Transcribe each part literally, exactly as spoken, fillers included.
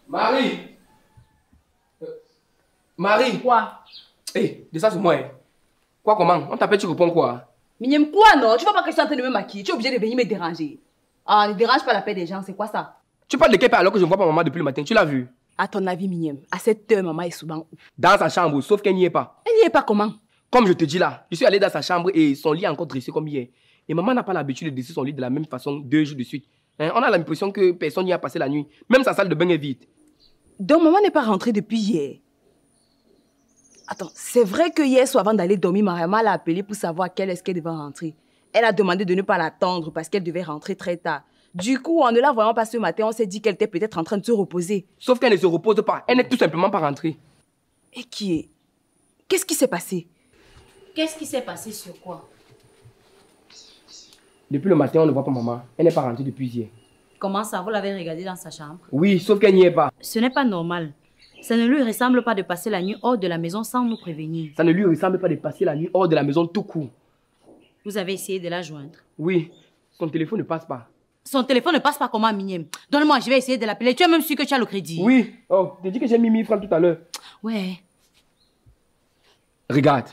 Marie euh, Marie. Quoi? Eh, hey, de ça c'est moi. Hein. Quoi, comment? On t'appelle, tu réponds quoi? Mignème, quoi non? Tu vois pas que je suis en train de me maquiller? Tu es obligé de venir me déranger. Ah, ne dérange pas la paix des gens, c'est quoi ça? Tu parles de quel père alors que je ne vois pas maman depuis le matin? Tu l'as vu? À ton avis, Mignème, à cette heure, maman est souvent où? Dans sa chambre, sauf qu'elle n'y est pas. Elle n'y est pas comment? Comme je te dis là, je suis allé dans sa chambre et son lit est encore dressé comme hier. Et maman n'a pas l'habitude de dresser son lit de la même façon deux jours de suite. Hein, on a l'impression que personne n'y a passé la nuit. Même sa salle de bain est vide. Donc maman n'est pas rentrée depuis hier. Attends, c'est vrai que hier soir avant d'aller dormir, maman l'a appelée pour savoir à quelle est-ce qu'elle devait rentrer. Elle a demandé de ne pas l'attendre parce qu'elle devait rentrer très tard. Du coup, en ne la voyant pas ce matin, on s'est dit qu'elle était peut-être en train de se reposer. Sauf qu'elle ne se repose pas. Elle n'est tout simplement pas rentrée. Et qui est? Qu'est-ce qui s'est passé? Qu'est-ce qui s'est passé sur quoi? Depuis le matin, on ne voit pas maman. Elle n'est pas rentrée depuis hier. Comment ça, vous l'avez regardée dans sa chambre? Oui, sauf qu'elle n'y est pas. Ce n'est pas normal. Ça ne lui ressemble pas de passer la nuit hors de la maison sans nous prévenir. Ça ne lui ressemble pas de passer la nuit hors de la maison tout court. Vous avez essayé de la joindre? Oui, son téléphone ne passe pas. Son téléphone ne passe pas comment, Mignème? Donne-moi, je vais essayer de l'appeler. Tu es même sûr que tu as le crédit? Oui. Oh, tu dis que j'ai mis mille francs tout à l'heure. Ouais. Regarde.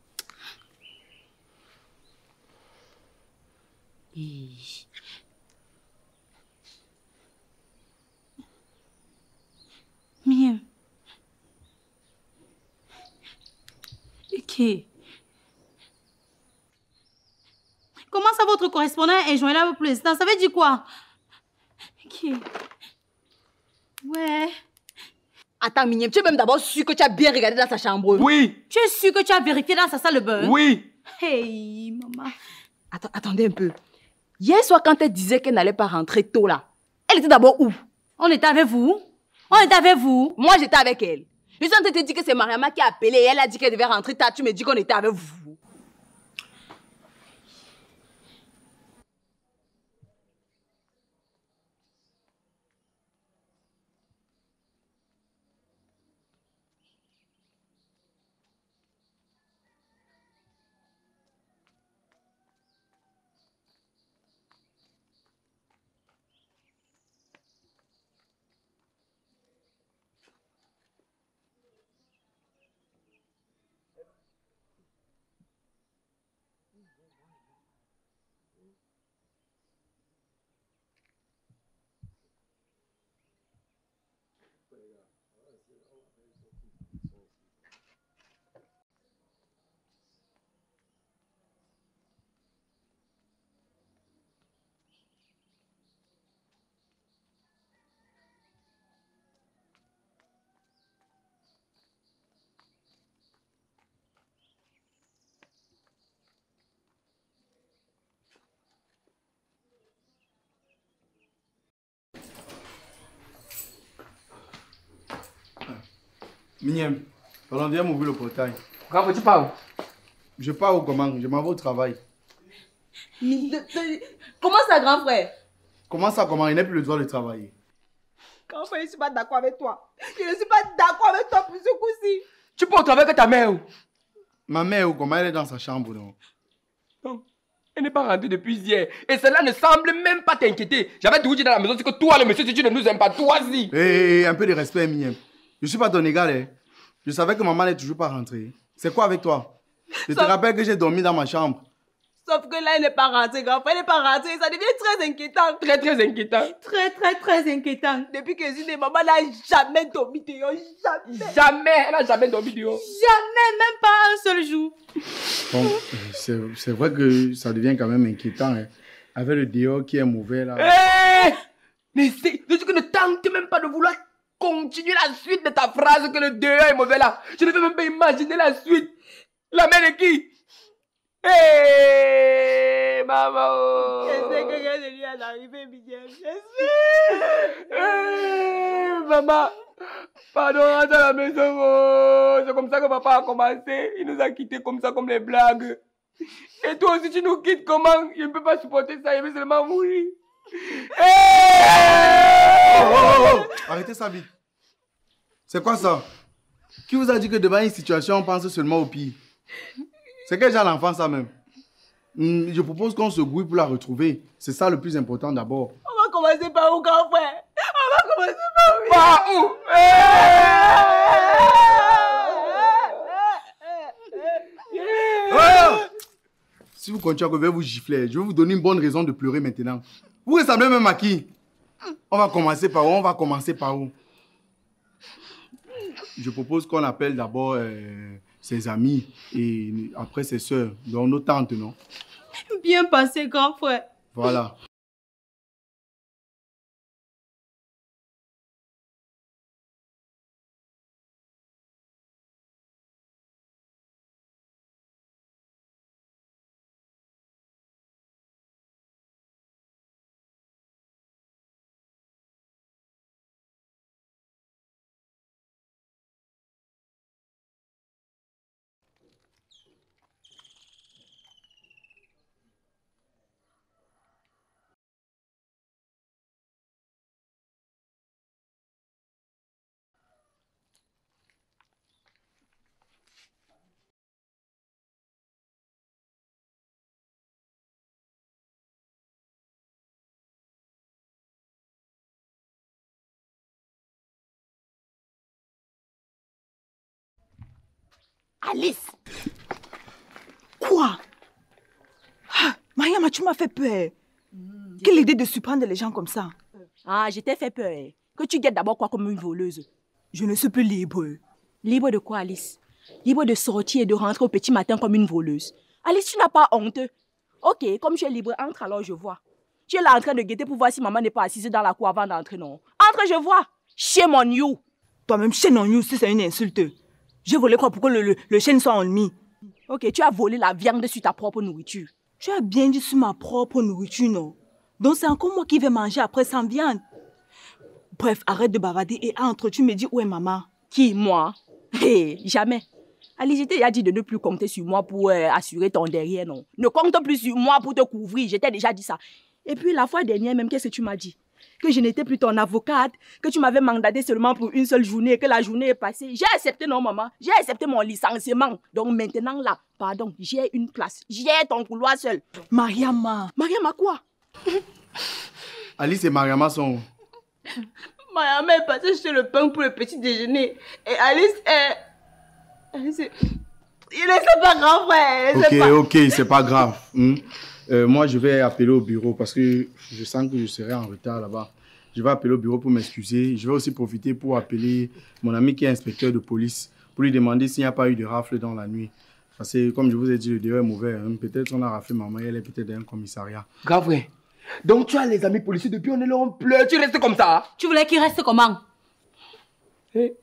Et... Mignème. Ok. Comment ça, votre correspondant est joignable pour l'instant? Ça veut dire quoi? Ok. Ouais. Attends, Mignème, tu es même d'abord sûr que tu as bien regardé dans sa chambre? Oui. Tu es sûr que tu as vérifié dans sa salle de bain? Oui. Hey, maman. Attends, attendez un peu. Hier soir, quand elle disait qu'elle n'allait pas rentrer tôt là, elle était d'abord où? On était avec vous? On était avec vous? Moi, j'étais avec elle. Je suis en train de te dire que c'est Mariama qui a appelé et elle a dit qu'elle devait rentrer tard. Tu me dis qu'on était avec vous. Mignème, pardon, viens m'ouvrir le portail. Quand tu parles? Je pars au comment? Je m'en vais au travail. Comment ça, grand frère? Comment ça, comment? Il n'a plus le droit de travailler. Grand frère, je ne suis pas d'accord avec toi. Je ne suis pas d'accord avec toi pour ce coup-ci. Tu peux au travail avec ta mère? Ma mère, ou comment elle est dans sa chambre, non? Non. Elle n'est pas rentrée depuis hier. Et cela ne semble même pas t'inquiéter. J'avais tout dit dans la maison, c'est que toi, le monsieur, si tu ne nous aimes pas, toi, si. Hé, hey, hey, un peu de respect, Mignème. Je ne suis pas ton égal, hein. Je savais que maman n'est toujours pas rentrée. C'est quoi avec toi? Je te Sauf... rappelle que j'ai dormi dans ma chambre. Sauf que là, elle n'est pas rentrée, grand frère. Elle n'est pas rentrée. Ça devient très inquiétant. Très, très inquiétant. Très, très, très inquiétant. Depuis que je suis née, maman n'a jamais dormi dehors. Jamais. Jamais. Elle n'a jamais dormi dehors. Jamais, même pas un seul jour. Bon, c'est vrai que ça devient quand même inquiétant, hein. Avec le dehors qui est mauvais, là. Hey! Mais c'est... Je dis que ne tente même pas de vouloir continuer la suite de ta phrase que le dehors est mauvais, là. Je ne peux même pas imaginer la suite. La mère de qui? Hé, hey, maman! Je sais que rien de lui est arrivé, Mignème. Je sais! Hey, maman! Pardon, rentre à la maison. Oh. C'est comme ça que papa a commencé. Il nous a quittés comme ça, comme les blagues. Et toi aussi, tu nous quittes comment? Je ne peux pas supporter ça, je vais seulement mourir. Hey! Oh, oh, oh. Arrêtez ça vite. C'est quoi ça? Qui vous a dit que devant une situation, on pense seulement au pire? C'est quel genre d'enfant ça même? Je propose qu'on se grouille pour la retrouver. C'est ça le plus important d'abord. On va commencer par où, grand frère? On va commencer par où? Pas où? Oh! Si vous continuez, je vais vous gifler. Je vais vous donner une bonne raison de pleurer maintenant. Vous ressemblez même à qui? On va commencer par où? On va commencer par où? Je propose qu'on appelle d'abord euh, ses amis et après ses soeurs, donc nos tantes, non? Bien passé, grand frère. Voilà. Alice! Quoi? Ah, Mariama, tu m'as fait peur. Mmh, Quelle idée de surprendre les gens comme ça? Ah, je t'ai fait peur. Que tu guettes d'abord quoi comme une voleuse? Je ne suis plus libre. Libre de quoi, Alice? Libre de sortir et de rentrer au petit matin comme une voleuse. Alice, tu n'as pas honte? Ok, comme tu es libre, entre alors, je vois. Tu es là en train de guetter pour voir si maman n'est pas assise dans la cour avant d'entrer, non? Entre, je vois. Shame on you. Toi-même, shame on you, si c'est une insulte. J'ai volé quoi pour que le, le, le chêne soit ennemi? Ok, tu as volé la viande sur ta propre nourriture. Tu as bien dit sur ma propre nourriture, non? Donc c'est encore moi qui vais manger après sans viande. Bref, arrête de bavarder et entre, tu me dis où est maman? Qui, moi? Hé, hey, jamais. Alice, je t'ai dit de ne plus compter sur moi pour euh, assurer ton derrière, non? Ne compte plus sur moi pour te couvrir, je t'ai déjà dit ça. Et puis la fois dernière même, qu'est-ce que tu m'as dit? Que je n'étais plus ton avocate, que tu m'avais mandaté seulement pour une seule journée et que la journée est passée. J'ai accepté, non, maman? J'ai accepté mon licenciement. Donc maintenant, là, pardon, j'ai une place. J'ai ton couloir seul. Mariama. Mariama quoi? Alice et Mariama sont... Mariama est passée chez le pain pour le petit déjeuner. Et Alice est... Alice est... Il est c'est pas grave, frère. Ok, pas... ok, c'est pas grave. Hmm? Euh, moi, je vais appeler au bureau parce que je sens que je serai en retard là-bas. Je vais appeler au bureau pour m'excuser. Je vais aussi profiter pour appeler mon ami qui est inspecteur de police pour lui demander s'il n'y a pas eu de rafle dans la nuit. Parce que, comme je vous ai dit, le dehors est mauvais. Hein? Peut-être on a raflé maman, elle est peut-être dans un commissariat. Grave, frère. Donc tu as les amis policiers depuis on est là, on pleure. Tu restes comme ça? Tu voulais qu'il reste comment? Hey.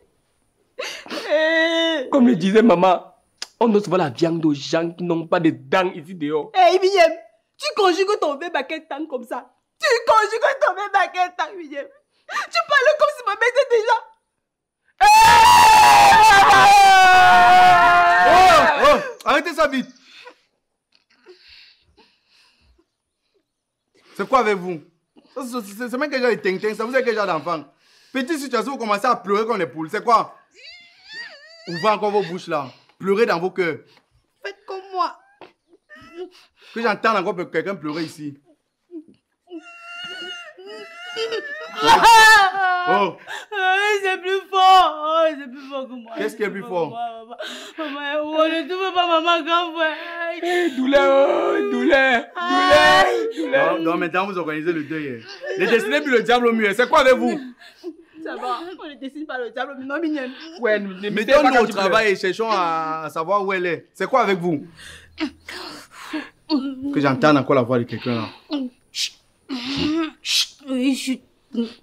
Hey. Comme le disait maman, on doit se voir la viande aux gens qui n'ont pas de dents ici dehors. Hé, hey, Miniam, tu conjugues ton verbe à quel temps comme ça? Tu conjugues ton verbe à quel temps, Miniam? Tu parles comme si maman était déjà... Oh, oh, arrêtez ça vite. C'est quoi avec vous? C'est même que j'ai des ting-ting, ça vous est que j'ai d'enfants. Petite situation, vous commencez à pleurer comme les poules. C'est quoi? Ouvrez encore vos bouches là. Pleurez dans vos cœurs. Faites comme moi. Que j'entende encore quelqu'un pleurer ici. Oh! C'est plus fort. Oh, c'est plus fort que moi. Qu'est-ce qui est plus fort? Maman, maman, on ne trouve pas maman grand frère. Hey, douleur, oh, douleur, douleur, douleur. Non, non, maintenant vous organisez le deuil. Les destinés puis le diable au mur. C'est quoi avec vous? Ça va, on ne dessine pas le diable, mais non, Miniam. Ouais, nous ne mettons-nous au travail et cherchons à, à savoir où elle est. C'est quoi avec vous? Que j'entende encore la voix de quelqu'un là. Oui, je suis...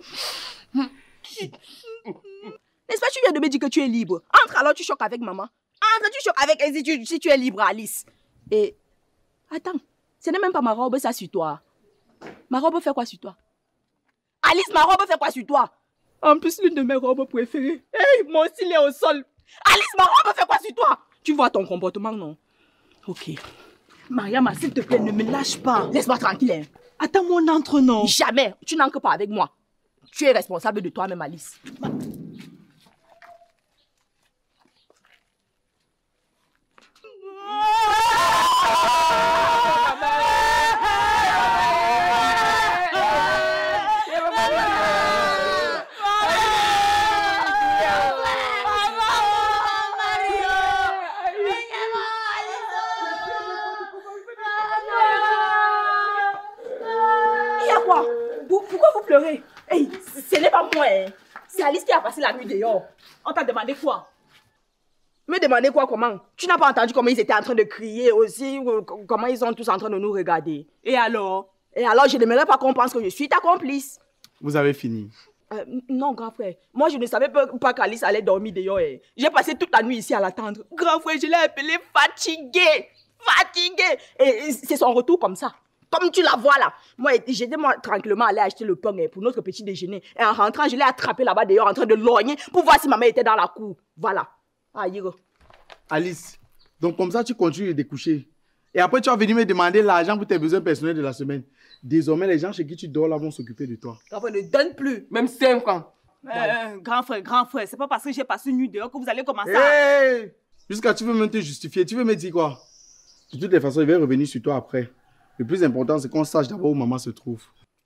N'est-ce pas, tu viens de me dire que tu es libre. Entre alors, tu choques avec maman. Entre, tu choques avec elle si tu, si tu es libre, Alice. Et... Attends, ce n'est même pas ma robe, ça, sur toi. Ma robe fait quoi sur toi? Alice, ma robe fait quoi sur toi? En plus, l'une de mes robes préférées. Hey, mon style est au sol. Alice, ma robe fait quoi sur toi? Tu vois ton comportement, non? Ok. Mariama, s'il te plaît, ne me lâche pas. Laisse-moi tranquille. Hein. Attends-moi, on entre, non? Jamais. Tu n'entres pas avec moi. Tu es responsable de toi-même, Alice. Ma... pourquoi vous pleurez? Hey, ce n'est pas moi, hein. C'est Alice qui a passé la nuit dehors. On t'a demandé quoi? Me demander quoi, comment? Tu n'as pas entendu comment ils étaient en train de crier aussi, ou comment ils sont tous en train de nous regarder? Et alors? Et alors, je n'aimerais pas qu'on pense que je suis ta complice. Vous avez fini. Euh, non, grand frère. Moi, je ne savais pas, pas qu'Alice allait dormir dehors. Eh. J'ai passé toute la nuit ici à l'attendre. Grand frère, je l'ai appelée fatiguée. Fatiguée. Et c'est son retour comme ça. Comme tu la vois là. Moi, j'étais moi tranquillement allé acheter le pain eh, pour notre petit déjeuner. Et en rentrant, je l'ai attrapé là-bas dehors en train de lorgner pour voir si ma mère était dans la cour. Voilà. Ah, Yiro. Alice, donc comme ça, tu continues de découcher. Et après, tu vas venir me demander l'argent pour tes besoins personnels de la semaine. Désormais, les gens chez qui tu dors là vont s'occuper de toi. Grand frère, ne donne plus. Même cinq francs. Euh, voilà. Grand frère, grand frère, c'est pas parce que j'ai passé une nuit dehors que vous allez commencer hey à... Jusqu'à tu veux même te justifier. Tu veux me dire quoi? De toutes les façons, il va revenir sur toi après. Le plus important, c'est qu'on sache d'abord où maman se trouve.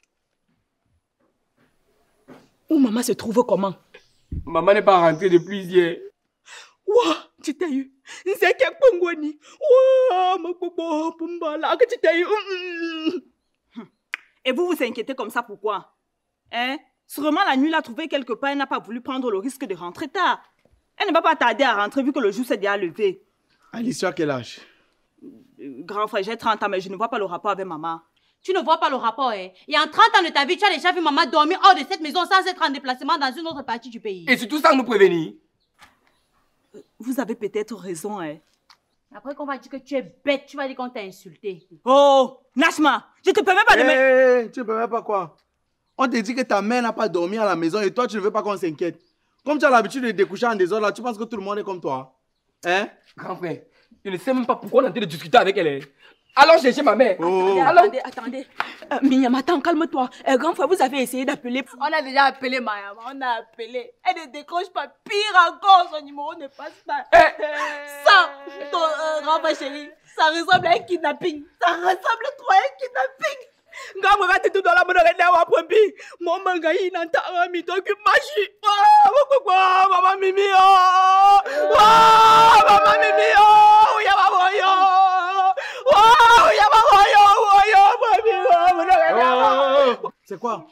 Où maman se trouve comment? Maman n'est pas rentrée depuis hier. Ouah, tu t'es eu. C'est que Pongoni. Ouah, ma popo, Pumbala, que tu t'es eu. Et vous vous inquiétez comme ça, pourquoi? Hein? Sûrement la nuit l'a trouvée quelque part, elle n'a pas voulu prendre le risque de rentrer tard. Elle ne va pas tarder à rentrer vu que le jour s'est déjà levé. Alice, tu as quel âge? Grand frère, j'ai trente ans, mais je ne vois pas le rapport avec maman. Tu ne vois pas le rapport, hein? Il y a trente ans de ta vie, tu as déjà vu maman dormir hors de cette maison sans être en déplacement dans une autre partie du pays. Et surtout sans nous prévenir. Vous avez peut-être raison, hein? Après qu'on va dire que tu es bête, tu vas dire qu'on t'a insulté. Oh, Nashma, je te permets pas de hey, me... Hey, tu ne permets pas quoi? On te dit que ta mère n'a pas dormi à la maison et toi, tu ne veux pas qu'on s'inquiète. Comme tu as l'habitude de découcher en désordre, là, tu penses que tout le monde est comme toi? Hein? Grand frère, je ne sais même pas pourquoi on est en train de discuter avec elle. Allons chercher ma mère. Oh. Attendez, attendez. Euh, Mignam, attends, calme-toi. Euh, grand frère, vous avez essayé d'appeler... On a déjà appelé Mayama, on a appelé. Elle ne décroche pas. Pire encore, son numéro ne passe pas. Eh. Ça, ton euh, grand frère chéri, ça ressemble à un kidnapping. Ça ressemble trop à un kidnapping. Ngam ngati tu dola mo ngene wa pompi mo manga ina ta mi to ki maji ah wo ko mama mimi oh ah mama mimi oh ya ba yo oh ya ba yo yo mami mo ngene. C'est quoi?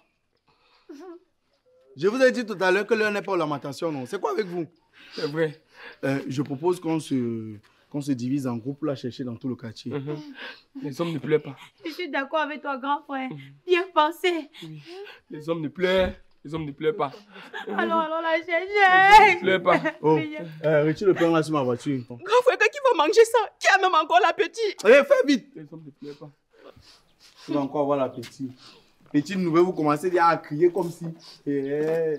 Je vous ai dit tout à l'heure que l'heure n'est pas aux lamentations, non? C'est quoi avec vous? C'est vrai. Euh, je propose qu'on se... qu'on se divise en groupe pour la chercher dans tout le quartier. Mm-hmm. Les hommes ne pleurent pas. Je suis d'accord avec toi, grand frère. Bien pensé. Oui. Les hommes ne pleurent. Les hommes ne pleurent pas. Alors, allons la chercher. Ne pleurent pas. Oh, euh, retire le pain là sur ma voiture. Grand frère, qui va manger ça? Qui a même encore l'appétit? Allez, fais vite. Les hommes ne pleurent pas. Tu vas encore avoir l'appétit. Petite nouvelle, vous commencez déjà à crier comme si... Eh.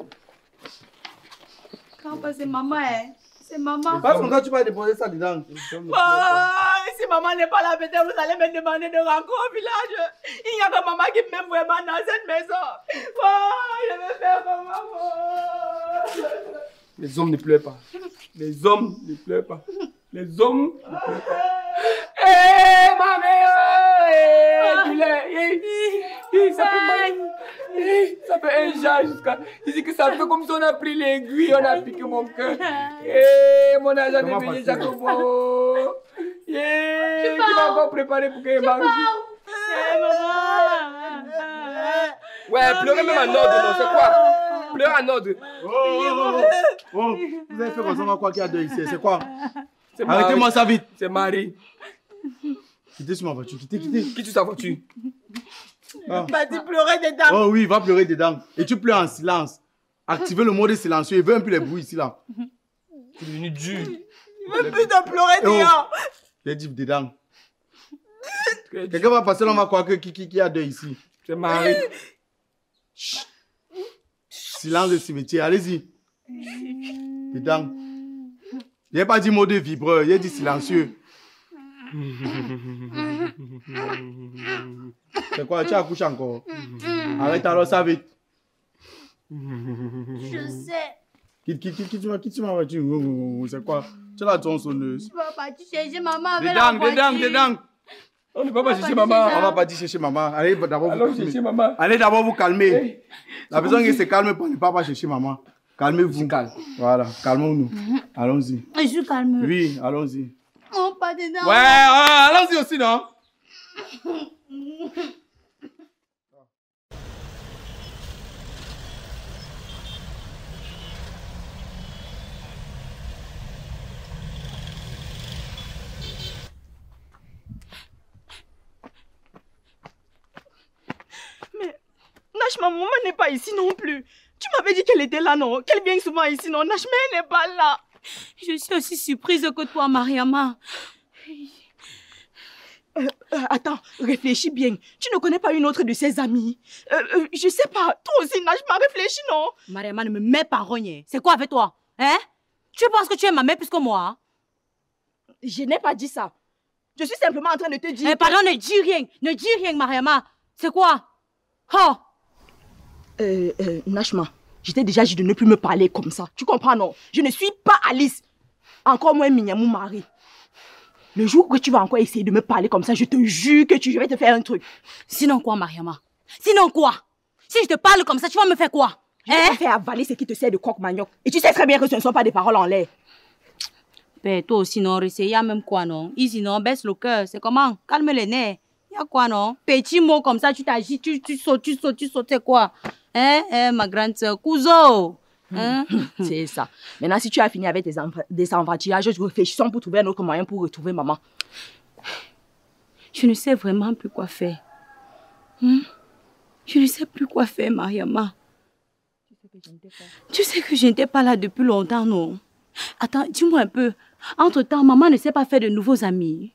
Grand frère, c'est maman, hein. C'est maman. Parce que quand tu vas déposer ça dedans. Oh, si maman n'est pas là, peut-être vous allez me demander de rentrer au village. Il n'y a que maman qui m'aime vraiment dans cette maison. Oh, je vais faire comment? Les hommes ne pleurent pas. Les hommes ne pleurent pas. Les hommes ne pleurent pas. Hé, ma mère! Tu l'as. Ça fait mal. Ça fait un jas jusqu'à... Je dis que ça fait comme si on a pris l'aiguille, on a piqué mon cœur. Hé, mon agent de béni Jacobo. Hé, tu vas encore préparer pour qu'il mange. Ouais, pleurer même en ordre, non, c'est quoi? Pleurer en ordre. Oh, oh, oh, oh. Vous avez fait comme ça, quoi qu'il y a deux ici, c'est quoi? Arrêtez-moi ça vite. C'est Marie. Quittez sur ma voiture, quittez, quittez. Qui sur sa voiture? Ah. Vas-y, pleurer dedans. Oh oui, va pleurer dedans. Et tu pleures en silence. Activez le mode silencieux. Il veut un peu les bruits ici là. Tu es devenu dur. Il veut plus de pleurer dehors. J'ai dit dedans. Quelqu'un va passer là, on va croire que qui, qui, qui a deux ici. C'est Marie. Chut. Silence de cimetière, allez-y. Dedans. Il n'a pas dit mot de vibreur, il a dit silencieux. C'est quoi, tu as accouché encore? Arrête alors ça vite. Je sais. Quitte, quitte, quitte, quitte, quitte ma voiture. C'est quoi? Tu as la tronçonneuse. Tu vas partir chercher maman avec dedans, la voiture. dedans, dedans. On ne va pas chercher maman. On va pas dire chercher maman. Allez d'abord vous calmer. Chercher maman. Allez d'abord vous calmer. Hey, la personne qui se calme pour ne pas, pas chercher maman. Calmez-vous. Calme. Voilà, calmons-nous. Mm-hmm. Allons-y. Je suis calme. Oui, allons-y. Oh, pas dedans. Ouais, euh, allons-y aussi, non? Nachma, maman n'est pas ici non plus. Tu m'avais dit qu'elle était là, non? Qu'elle vient souvent ici, non? Nachma, elle n'est pas là. Je suis aussi surprise que toi, Mariama. Euh, euh, attends, réfléchis bien. Tu ne connais pas une autre de ses amies? euh, euh, Je sais pas. Toi aussi, Nachma, réfléchis, non? Mariama, ne me mets pas rogne. C'est quoi avec toi? Hein? Tu penses que tu es ma mère plus que moi? Je n'ai pas dit ça. Je suis simplement en train de te dire... Eh, pardon, ne dis rien. Ne dis rien, Mariama. C'est quoi? Oh! Euh, euh, Nachma, je t'ai déjà dit de ne plus me parler comme ça. Tu comprends, non? Je ne suis pas Alice. Encore moins Mignamou Marie. Le jour que tu vas encore essayer de me parler comme ça, je te jure que tu, je vais te faire un truc. Sinon quoi, Mariama? Sinon quoi? Si je te parle comme ça, tu vas me faire quoi? Je vais hein? te faire avaler ce qui te sert de croque-manioc. Et tu sais très bien que ce ne sont pas des paroles en l'air. Ben, toi aussi, non, il y a même quoi, non? Ici, non, baisse le cœur. C'est comment? Calme les nerfs. Il y a quoi, non? Petit mot comme ça, tu t'agis, tu, tu sautes, tu sautes, tu sautes, c'est quoi? Hein, hein, ma grande soeur, cousin. Hein? C'est ça. Maintenant, si tu as fini avec tes des enfantillages, réfléchissons pour trouver un autre moyen pour retrouver maman. Je ne sais vraiment plus quoi faire. Hum? Je ne sais plus quoi faire, Mariama. Tu sais que je n'étais pas là depuis longtemps, non? Attends, dis-moi un peu. Entre-temps, maman ne s'est pas fait de nouveaux amis.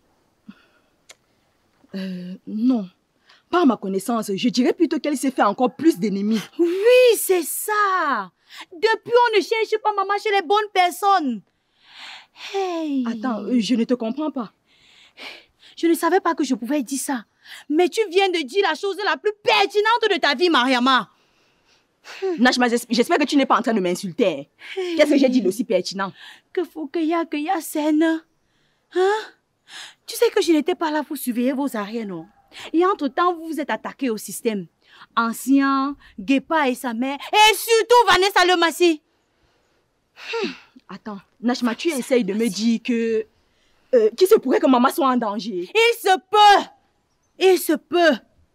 Euh, non. Par ma connaissance, je dirais plutôt qu'elle s'est fait encore plus d'ennemis. Oui, c'est ça. Depuis, on ne cherche pas maman chez les bonnes personnes. Hey. Attends, je ne te comprends pas. Je ne savais pas que je pouvais dire ça. Mais tu viens de dire la chose la plus pertinente de ta vie, Mariama. Nachma, j'espère que tu n'es pas en train de m'insulter. Hey. Qu'est-ce que j'ai dit d'aussi pertinent? Que faut qu'il y a, qu'il y a scène. Hein? Tu sais que je n'étais pas là pour surveiller vos arrières, non? Et entre-temps, vous vous êtes attaqué au système. Ancien, Guépa et sa mère, et surtout Vanessa Lemassi. Hmm. Attends, Nachma, tu essayes de me dire que... Euh, qu'il se pourrait que maman soit en danger. Il se peut. Il se peut.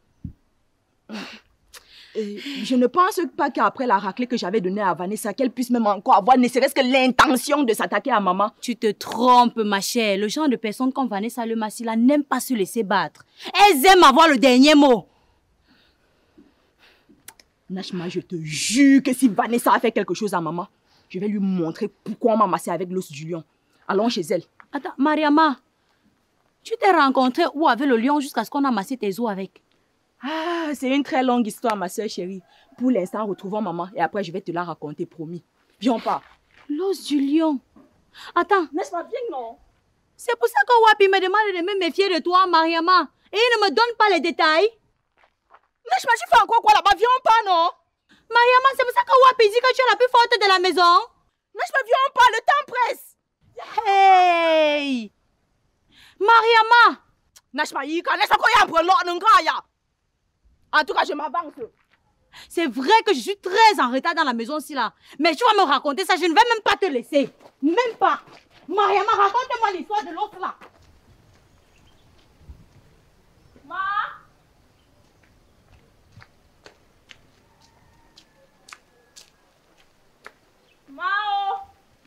Euh, je ne pense pas qu'après la raclée que j'avais donnée à Vanessa, qu'elle puisse même encore avoir ne serait-ce que l'intention de s'attaquer à maman. Tu te trompes, ma chère. Le genre de personne comme Vanessa Lemassi là n'aime pas se laisser battre. Elles aiment avoir le dernier mot. Nachma, je te jure que si Vanessa a fait quelque chose à maman, je vais lui montrer pourquoi on m'a massé avec l'os du lion. Allons chez elle. Attends, Mariama, tu t'es rencontrée où avec le lion jusqu'à ce qu'on a massé tes os avec? Ah, c'est une très longue histoire, ma soeur chérie. Pour l'instant, retrouvons maman et après, je vais te la raconter, promis. Viens pas. L'os du lion. Attends. N'est-ce pas bien, non? C'est pour ça que Wapi me demande de me méfier de toi, Mariama. Et il ne me donne pas les détails. Nechma, tu fais encore quoi là-bas? Viens pas, non? Mariama, c'est pour ça que Wapi dit que tu es la plus forte de la maison. Nechma, viens pas, le temps presse. Hey! Mariama! Nechma, il connaît ça qu'on y a un problème. En tout cas, je m'avance. C'est vrai que je suis très en retard dans la maison aussi là. Mais tu vas me raconter ça, je ne vais même pas te laisser. Même pas. Mariama, raconte-moi l'histoire de l'autre là. Ma? Mao?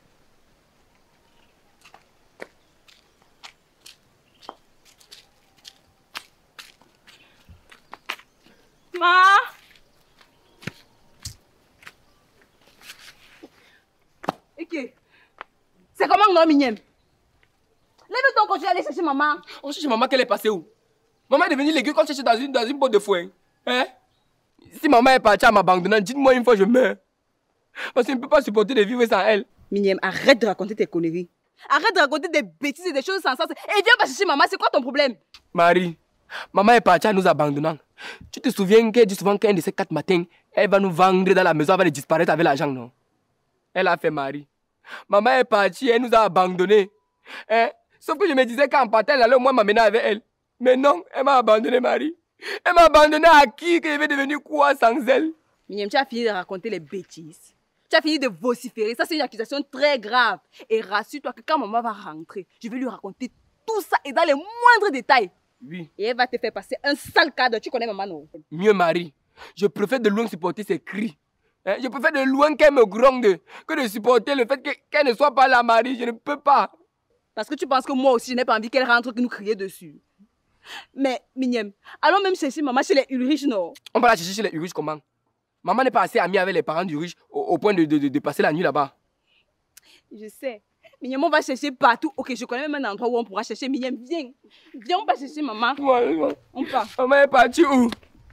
Ma? Ok. C'est comment non, Mignem? Lève-toi quand tu vas aller chercher maman. On cherche maman, qu'elle est passée où? Maman est devenue légume quand je cherche dans une, dans une botte de foin. Hein? Si maman est partie à m'abandonner, dites-moi une fois je meurs. Parce que je ne peux pas supporter de vivre sans elle. Mignem, arrête de raconter tes conneries. Arrête de raconter des bêtises et des choses sans sens. Et viens pas chercher maman, c'est quoi ton problème? Marie, maman est partie à nous abandonnant. Tu te souviens qu'elle dit souvent qu'un de ces quatre matins, elle va nous vendre dans la maison, elle va disparaître avec l'argent, non? Elle a fait Marie. Maman est partie, elle nous a abandonnés. Hein? Sauf que je me disais qu'en partant, elle allait au moins m'amener avec elle. Mais non, elle m'a abandonné, Marie. Elle m'a abandonné à qui? Que je vais devenir quoi sans elle? Mignem, tu as fini de raconter les bêtises. Tu as fini de vociférer. Ça, c'est une accusation très grave. Et rassure-toi que quand maman va rentrer, je vais lui raconter tout ça et dans les moindres détails. Oui. Et elle va te faire passer un sale cadre. Tu connais maman, non? Mieux, Marie. Je préfère de loin supporter ses cris. Hein? Je préfère de loin qu'elle me gronde que de supporter le fait qu'elle ne soit pas là, Marie. Je ne peux pas. Parce que tu penses que moi aussi, je n'ai pas envie qu'elle rentre et nous crier dessus. Mais, Mignem, allons même chercher maman chez les Ulrich, non? On va la chercher chez les Ulrich comment? Maman n'est pas assez amie avec les parents d'Ulrich au, au point de, de, de, de passer la nuit là-bas. Je sais. Mignem, on va chercher partout. Ok, je connais même un endroit où on pourra chercher. Mignem, viens. Viens, on va chercher maman. Ouais, ouais. On part. Maman est partie où?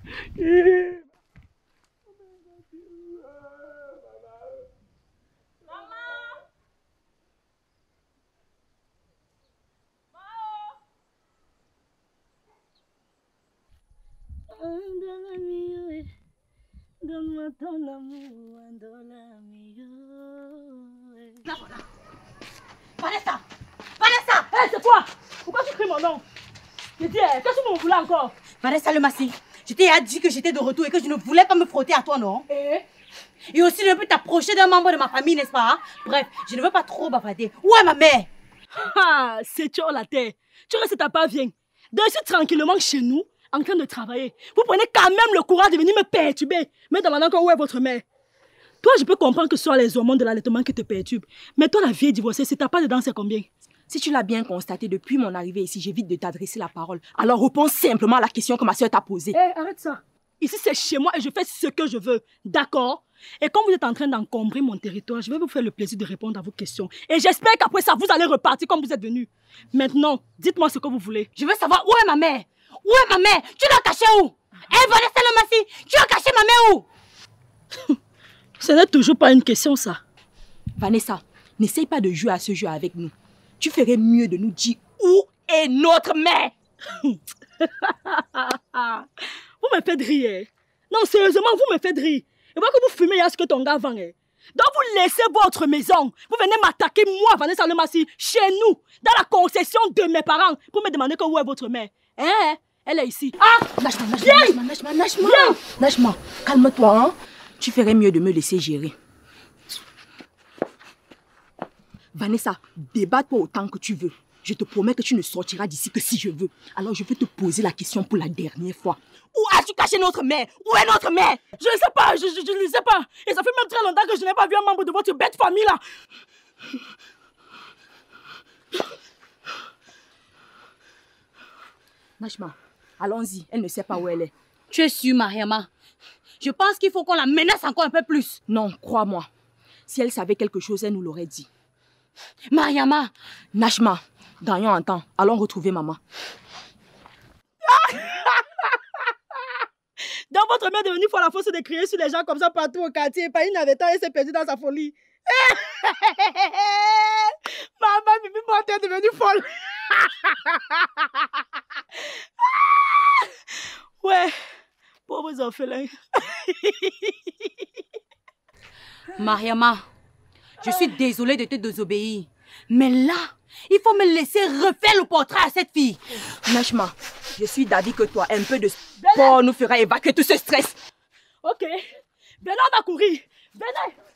Donne-moi ton amour, Andolamiyo. Là, voilà. Vanessa! Vanessa! Hé, hey, c'est quoi? Pourquoi tu cries mon nom? Je dis, hey, qu'est-ce que vous voulez encore? Vanessa le Massi, je t'ai dit que j'étais de retour et que je ne voulais pas me frotter à toi, non? Eh? Et aussi, je ne peux t'approcher d'un membre de ma famille, n'est-ce pas? Bref, je ne veux pas trop bavarder. Où est ma mère? Ah, c'est toi la terre. Tu restes ta part, viens. Dessus tranquillement chez nous, en train de travailler. Vous prenez quand même le courage de venir me perturber, me demandant où est votre mère. Toi, je peux comprendre que ce soit les hormones de l'allaitement qui te perturbent. Mais toi, la vieille divorcée, c'est ta part dedans, c'est combien? Si tu l'as bien constaté depuis mon arrivée ici, j'évite de t'adresser la parole. Alors réponds simplement à la question que ma soeur t'a posée. Hé, hey, arrête ça. Ici, c'est chez moi et je fais ce que je veux. D'accord? Et comme vous êtes en train d'encombrer mon territoire, je vais vous faire le plaisir de répondre à vos questions. Et j'espère qu'après ça, vous allez repartir comme vous êtes venus. Maintenant, dites-moi ce que vous voulez. Je veux savoir où est ma mère? Où est ma mère? Tu l'as cachée où? Hé, hey, Vanessa le Massi, tu as caché ma mère où? Ce n'est toujours pas une question, ça. Vanessa, n'essaye pas de jouer à ce jeu avec nous. Tu ferais mieux de nous dire où est notre mère. Vous me faites rire. Non, sérieusement, vous me faites rire. Et moi que vous fumez, il y a ce que ton gars vend. Donc vous laissez votre maison. Vous venez m'attaquer, moi, Vanessa le Massi, chez nous, dans la concession de mes parents, pour me demander que où est votre mère. Hein? Elle est ici. Ah! Najma, Najma, Najma, Najma, Najma. Najma, calme-toi, hein? Tu ferais mieux de me laisser gérer. Vanessa, débatte-toi autant que tu veux. Je te promets que tu ne sortiras d'ici que si je veux. Alors je vais te poser la question pour la dernière fois. Où as-tu caché notre mère? Où est notre mère? Je ne sais pas, je, je, je ne sais pas. Et ça fait même très longtemps que je n'ai pas vu un membre de votre bête famille là. Najma, allons-y. Elle ne sait pas où elle est. Tu es sûre, Mariama? Je pense qu'il faut qu'on la menace encore un peu plus. Non, crois-moi. Si elle savait quelque chose, elle nous l'aurait dit. Mariama! Najma, gagnons en temps. Allons retrouver maman. Donc votre mère est devenue folle à force de crier sur les gens comme ça partout au quartier. Et Païne avait temps et s'est perdue dans sa folie. Maman, Bibi Monté est devenue folle. Ouais, pauvres orphelins. Mariama, je suis désolée de te désobéir. Mais là, il faut me laisser refaire le portrait à cette fille. Najma, je suis d'avis que toi, un peu de sport nous fera évacuer tout ce stress. Ok, venez, on va courir. Venez.